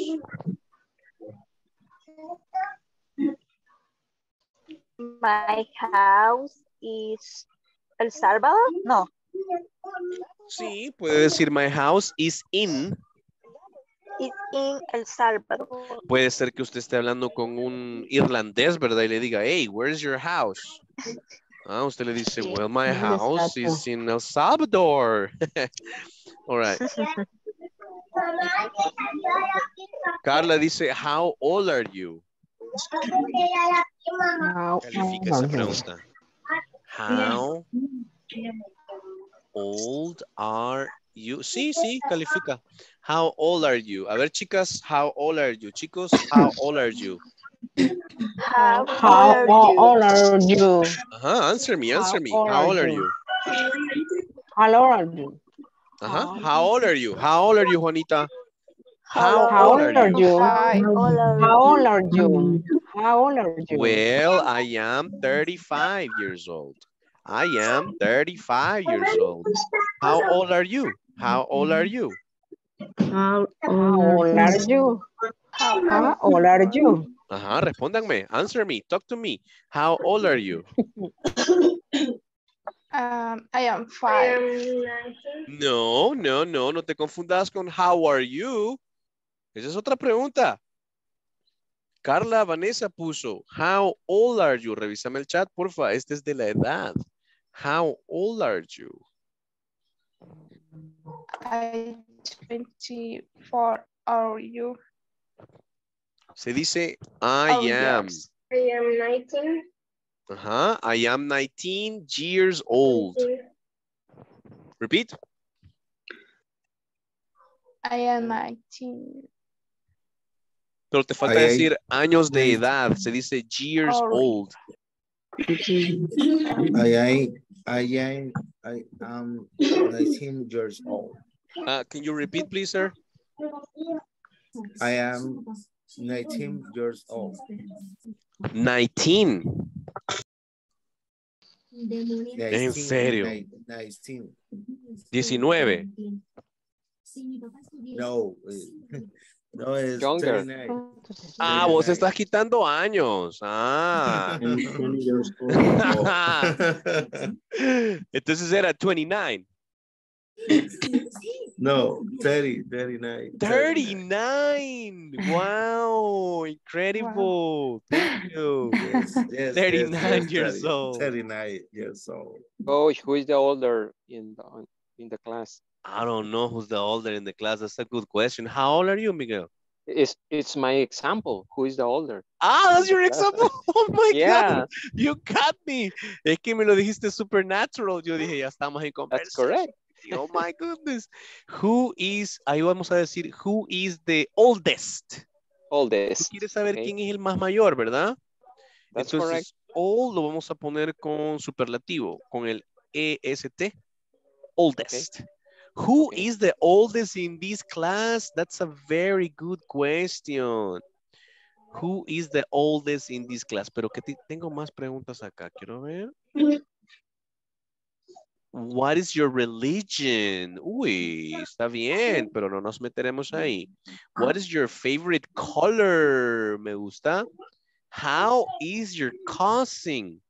My house is El Salvador. No. Sí, puede decir my house is in. It's in El Salvador. Puede ser que usted esté hablando con un irlandés, ¿verdad? Y le diga, hey, where's your house? Ah, usted le dice, Sí. well, my ¿Dónde house está tu- is in El Salvador. All right. Carla dice, how old are you? How Califica old esa are you? pregunta. How old are you? Sí, sí, califica. How old are you? A ver, chicas, how old are you? Chicos, how old are you? How How old are old you? are you? Ajá, answer me, answer How me. old How are old are you? you? How old are you? Ajá, how old are you? How old are you, Juanita? How How old old are you? How old are How you? old are you? How old are you? Well, I am thirty-five years old. I am thirty-five years old. How old are you? How old are you? How old are you? How How old are you? Ajá, respóndanme. Answer me. Talk to me. How old are you? Um, I am five. No, no, no. No te confundas con how are you. Esa es otra pregunta. Carla Vanessa puso, how old are you? Revísame el chat, porfa. Este es de la edad. How old are you? I twenty-four. Are you? Se dice, I Oh, am. yes. I am nineteen. Ajá, I am nineteen years old. Repeat. I am nineteen. Pero te falta Ay, ay. decir años de edad. Se dice years Sorry. old. I am, I am, I am nineteen years old. Uh, can you repeat, please, sir? I am nineteen years old. nineteen. nineteen, serio? ni- nineteen. diecinueve. No, eh, no es Younger. thirty-nine. Ah, vos estás quitando años. Ah. years old. Entonces era twenty-nine. No, thirty, thirty-nine. thirty-nine. Wow, incredible. Thank you. Yes, yes, thirty-nine yes, years thirty, old. thirty-nine years old. Coach, who is the older in the in the class? I don't know who's the older in the class. That's a good question. How old are you, Miguel? It's it's my example. Who is the older? Ah, that's your example. Oh my Yeah, God. You got me. Es que me lo dijiste supernatural. Yo dije, ya estamos en that's conversación. correct. Oh my goodness. Who is, ahí vamos a decir, who is the oldest? Tú Oldest. quieres saber Okay, quién es el más mayor, ¿verdad? that's Entonces, correct. old lo vamos a poner con superlativo, con el E S T. Oldest. Who Okay. is the oldest in this class? That's a very good question. Who is the oldest in this class? Pero que te- tengo más preguntas acá. Quiero ver. What is your religion? Uy, está bien, pero no nos meteremos ahí. What is your favorite color? Me gusta. How is your cousin?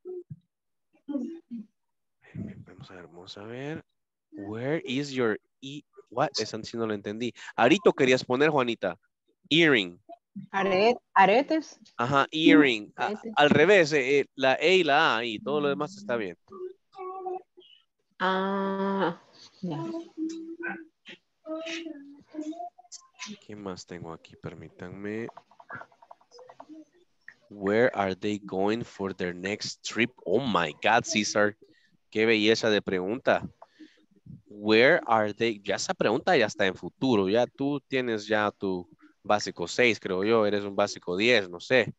Vamos a ver, vamos a ver. Where is your e what? Esa sí no lo entendí. Arito querías poner, Juanita. Earring. Are- aretes. Ajá, earring. A- Aretes. al revés, eh, eh, la E y la A y todo lo demás está bien. Ah, ya. ¿Qué más tengo aquí? Permítanme. Where are they going for their next trip? Oh my God, César. Qué belleza de pregunta. Where are they? Ya esa pregunta ya está en futuro. Ya tú tienes ya tu básico seis, creo yo. Eres un básico diez, no sé.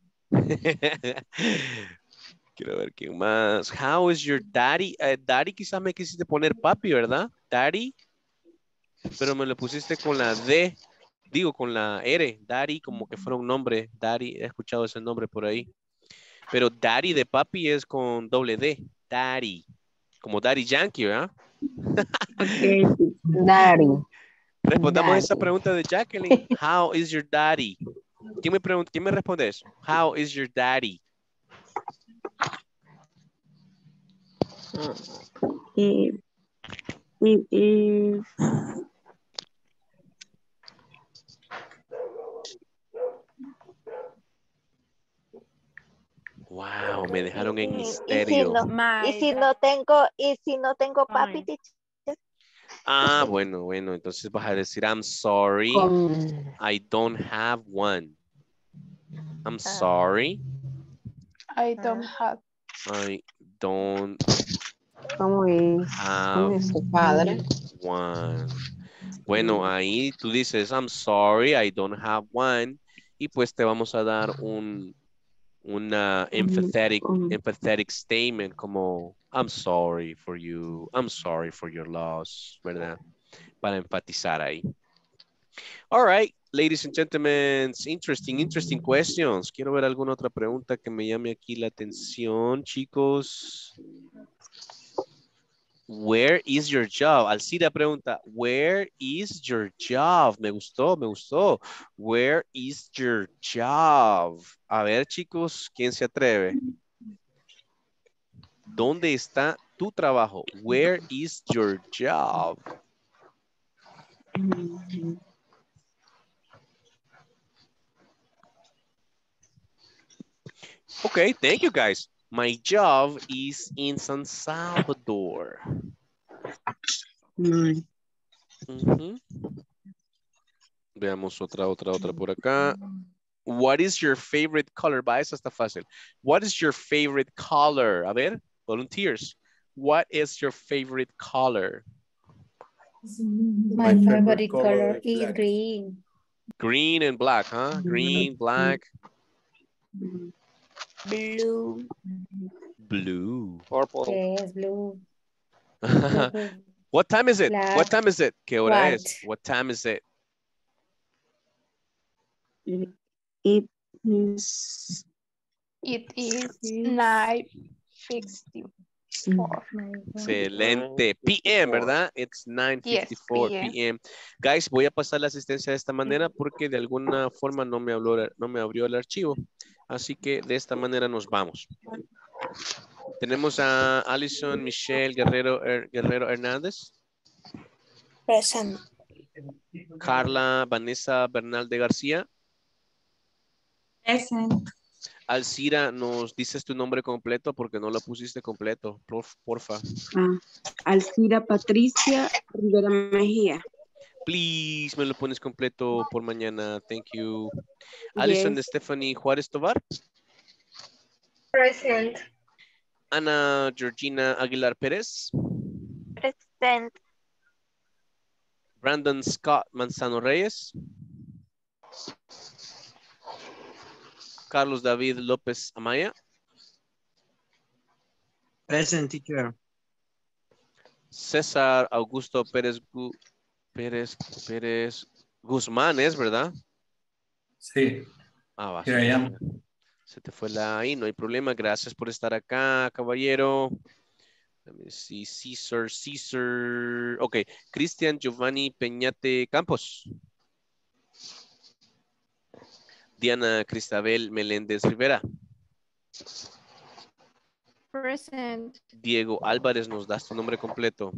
Quiero ver quién más. How is your daddy? Eh, daddy quizás me quisiste poner papi, ¿verdad? Daddy. Pero me lo pusiste con la D. Digo, con la R. Daddy, como que fuera un nombre. Daddy, he escuchado ese nombre por ahí. Pero daddy de papi es con doble D. Daddy. Como Daddy Yankee, ¿verdad? Ok. Daddy. Respondamos Daddy. esa pregunta de Jacqueline. How is your daddy? ¿Quién me pregunta? ¿Quién me responde eso? How is your daddy? Eh, it is Wow, me dejaron en Y, y si misterio. no, y My si no tengo, y si no tengo papi, fine. teacher. Ah, bueno, bueno. Entonces vas a decir, I'm sorry. Con- I don't have one. I'm Ah. sorry. I don't have. I don't ¿Cómo es? ¿Cómo have es su padre? one. Bueno, ahí tú dices, I'm sorry, I don't have one. Y pues te vamos a dar un una empathetic, um, empathetic statement como I'm sorry for you, I'm sorry for your loss, ¿verdad? Para enfatizar ahí. All right, ladies and gentlemen, interesting, interesting questions. Quiero ver alguna otra pregunta que me llame aquí la atención, chicos. Where is your job? Alcida pregunta, where is your job? Me gustó, me gustó. Where is your job? A ver, chicos, ¿quién se atreve? ¿Dónde está tu trabajo? Where is your job? Okay, thank you guys. My job is in San Salvador. mm, Ujú. Veamos otra, otra, otra por acá. What is your favorite color? Va, esa está fácil. What is your favorite color? A ver, volunteers. What is your favorite color? My My favorite favorite color color is is black. green. Green and black, huh? Green, black, Blue. blue. Purple. Yes, blue. Purple, What time is it? black, What time is it? ¿Qué hora white. es? What time is it? it is It is Yes. nine fifty-four. Excelente. P M, ¿verdad? It's nine fifty-four Yes, P M Guys, voy a pasar la asistencia de esta manera porque de alguna forma no me, habló, no me abrió el archivo. Así que de esta manera nos vamos. Tenemos a Alison Michelle Guerrero, Her- Guerrero Hernández. Present. Carla Vanessa Bernal de García. present. Alcira, ¿nos dices tu nombre completo? Porque no lo pusiste completo, por, porfa. Ah, Alcira Patricia Rivera Mejía. Please, me lo pones completo por mañana. Thank you. Alison Yes. Stephanie Juárez Tovar. Present. Ana Georgina Aguilar Pérez. Present. Brandon Scott Manzano Reyes. Carlos David López Amaya. Present, teacher. César Augusto Pérez, Gu- Pérez, Pérez Guzmán, ¿es verdad? Sí. Ah, va, Here I am. se te fue la I, no hay problema. Gracias por estar acá, caballero. Let me see, César, César. Ok, Cristian Giovanni Peñate Campos. Diana Cristabel Meléndez Rivera. Present. Diego Álvarez, ¿nos das tu nombre completo?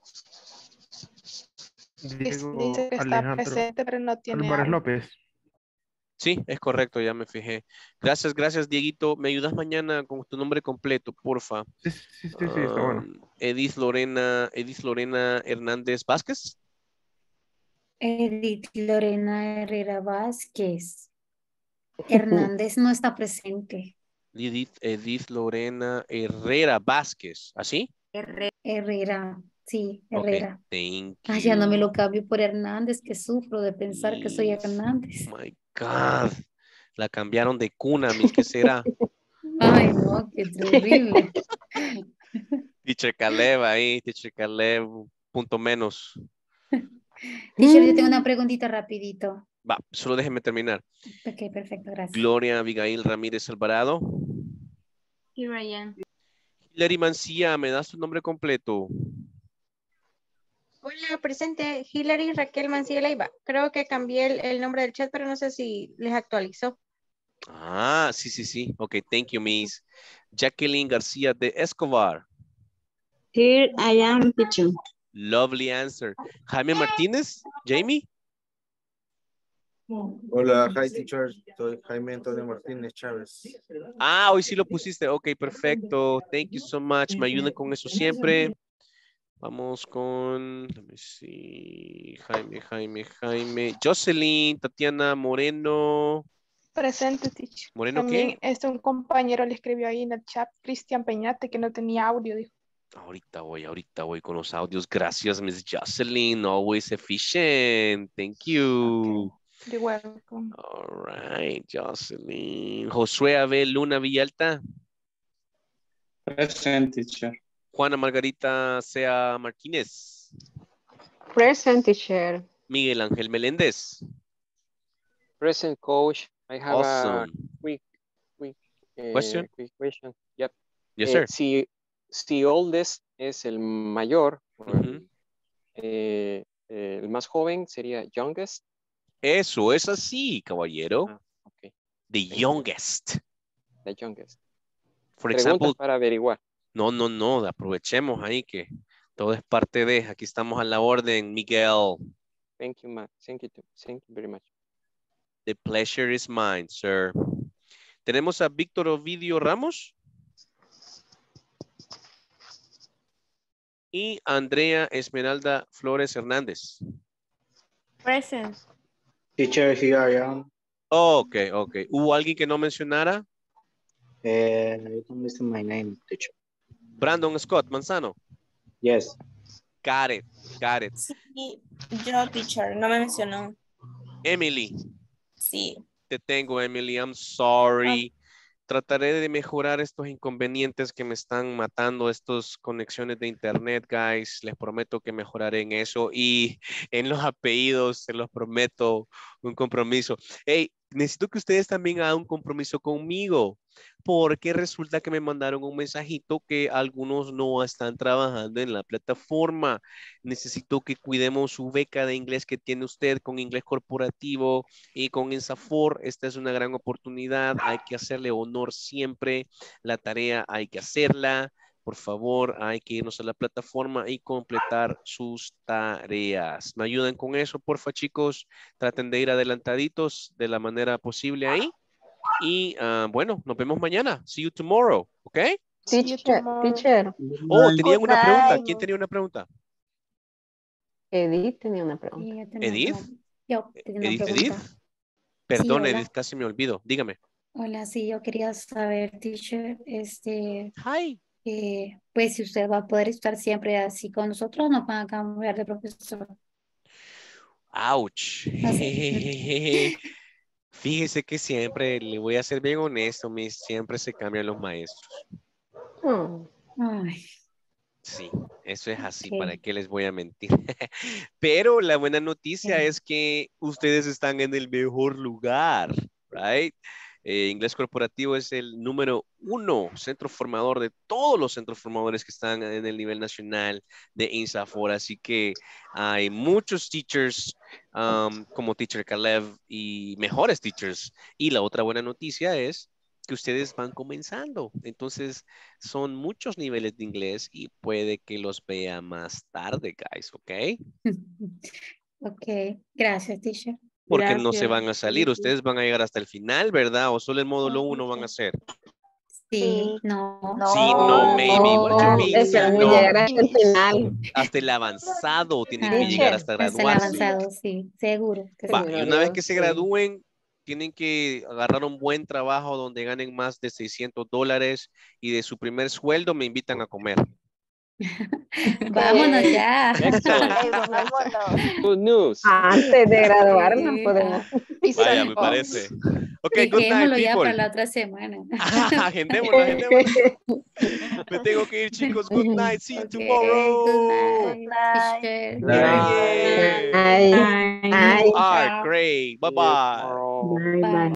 Diego Dice que está Alejandro presente, pero no tiene Álvarez audio. López. Sí, es correcto, ya me fijé. Gracias, gracias, Dieguito. ¿Me ayudas mañana con tu nombre completo, porfa? Sí, sí, sí, sí, sí, está bueno. Um, Edith Lorena, Edith Lorena Hernández Vázquez. Edith Lorena Herrera Vázquez. Hernández no está presente. Edith, Edith Lorena Herrera Vázquez. ¿Así? Herrera, sí, Ok, Herrera. thank Ay, ya no me you. lo cambio por Hernández, que sufro de pensar que soy Hernández. My God. La cambiaron de cuna, mis, ¿qué será? Ay, no, qué terrible. Teacher Caleb ahí, Teacher Caleb, punto menos. Teacher, yo tengo una preguntita rapidito. Va, solo déjeme terminar. Ok, perfecto, gracias. Gloria Abigail Ramírez Alvarado. Here I am. Hilary Mancía, ¿me das tu nombre completo? Hola, presente. Hilary Raquel Mancilla Leiva. Creo que cambié el, el nombre del chat, pero no sé si les actualizó. Ah, sí, sí, sí. Ok, thank you, Miss. Jacqueline García de Escobar. Here I am, teacher. Lovely answer. Jaime Martínez, Jamie. Hola, hi teacher, soy Jaime Antonio Martínez Chávez. Ah, hoy sí lo pusiste. Ok, perfecto. Thank you so much. Me ayudan con eso siempre. Vamos con, let me see, Jaime, Jaime, Jaime. Jocelyn, Tatiana Moreno. Presente, teacher. ¿Moreno También qué? este, un compañero le escribió ahí en el chat, Cristian Peñate, que no tenía audio, dijo. Ahorita voy, ahorita voy con los audios. Gracias, Miss Jocelyn. Always efficient. Thank you. You're welcome. All right, Jocelyn. Josué Abel Luna Villalta. Present, teacher. Juana Margarita Sea Martínez. Present, teacher. Miguel Ángel Meléndez. Present, coach. I have Awesome. a quick, quick, eh, Question? quick question. Yep. Yes, Eh, sir. si, si oldest es el mayor, o Ujú. el, eh, eh, el más joven sería youngest. Eso es así, caballero. Ah, ok. The Thank you. youngest. The youngest. For Preguntas example, para averiguar. no, no, no, aprovechemos ahí que todo es parte de, aquí estamos a la orden, Miguel. Thank you, ma. Thank you, too. Thank you very much. The pleasure is mine, sir. Tenemos a Víctor Ovidio Ramos. Y Andrea Esmeralda Flores Hernández. Present. Teacher, here I am. Ok, ok. ¿Hubo alguien que no mencionara? Uh, you can listen my name, teacher. Brandon Scott Manzano. Yes. Got it, got it. Sí, yo, teacher, no me mencionó. Emily. Sí. Te tengo, Emily. I'm sorry. Trataré de mejorar estos inconvenientes que me están matando, estas conexiones de internet, guys. Les prometo que mejoraré en eso. Y en los apellidos, se los prometo, un compromiso. Hey, necesito que ustedes también hagan un compromiso conmigo. Porque resulta que me mandaron un mensajito que algunos no están trabajando en la plataforma. Necesito que cuidemos su beca de inglés que tiene usted con inglés corporativo y con INSAFOR. Esta es una gran oportunidad. Hay que hacerle honor siempre. La tarea hay que hacerla. Por favor, hay que irnos a la plataforma y completar sus tareas. ¿Me ayudan con eso, porfa, chicos? Traten de ir adelantaditos de la manera posible ahí. Y uh, bueno, nos vemos mañana. See you tomorrow, ¿ok? Teacher, teacher. Oh, tenían una pregunta. ¿Quién tenía una pregunta? Edith tenía una pregunta. Sí, yo tenía ¿Edith? una- Yo tenía una Edith, pregunta. Edith. Perdón, hola. Edith, casi me olvido. Dígame. Hola, sí, yo quería saber, teacher, este, Hi. eh, pues si usted va a poder estar siempre así con nosotros, nos van a cambiar de profesor. Ouch. No sé. Fíjese que siempre, le voy a ser bien honesto, mis, siempre se cambian los maestros. Ay, Sí, eso es así, ok. ¿para qué les voy a mentir? Pero la buena noticia es que ustedes están en el mejor lugar, right? Eh, Inglés Corporativo es el número uno centro formador de todos los centros formadores que están en el nivel nacional de INSAFOR. Así que hay muchos teachers um, como Teacher Caleb y mejores teachers. Y la otra buena noticia es que ustedes van comenzando. Entonces, son muchos niveles de inglés y puede que los vea más tarde, guys, ¿ok? Ok, gracias, teacher. Porque no se Gracias. van a salir. Ustedes van a llegar hasta el final, ¿verdad? O solo el módulo uno van a hacer. Sí, no. Sí, no, maybe. What you mean? Sí, Esperamos no. llegar hasta el final. Hasta el avanzado tienen Ajá. que llegar hasta Hasta el graduarse. avanzado, sí, seguro. que Va, sí. y una vez que se gradúen, tienen que agarrar un buen trabajo donde ganen más de seiscientos dólares y de su primer sueldo me invitan a comer. Vámonos ya. Excellent. Good news. Antes de graduarnos Sí, podemos. Vaya, me parece. Ok, good night, Dejémoslo ya para people. la otra semana. Ah, agendémoslo, agendémoslo. Me tengo que ir, chicos. Good night. See you Okay, tomorrow. good night, teacher. Yeah. Ay, You ay. are great. Bye-bye. Bye, bye.